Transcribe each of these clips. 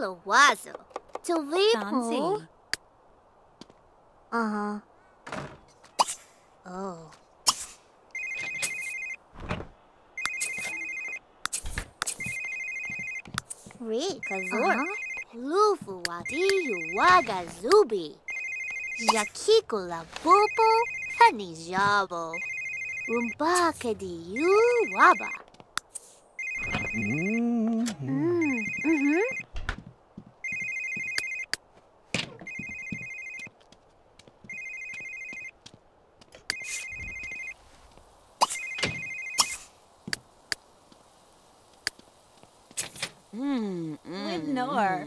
Tilo wazo. Fancy. Tilipo. Uh-huh. Oh. Kazor. Lufu wati waga zubi. Yakiko la popo hanijabo. Umpake di waba. With Nor.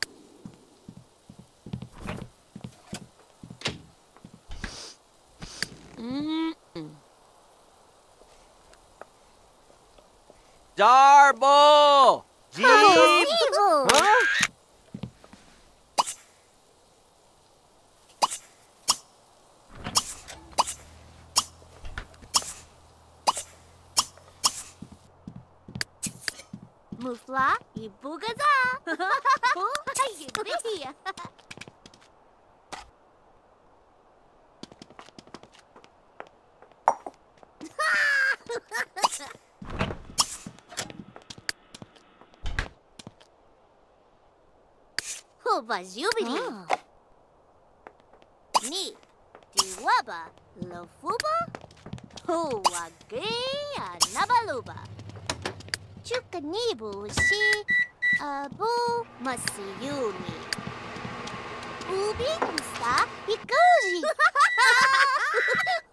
Jarbo! Jeep! Huh? Mufla, ibugaza. Yippee. Hoba jubili. Ni, diwaba, lofuba, hoa gaya nabaluba. Chukanibu shi, abu masiyuni. Ubi usta ikuji.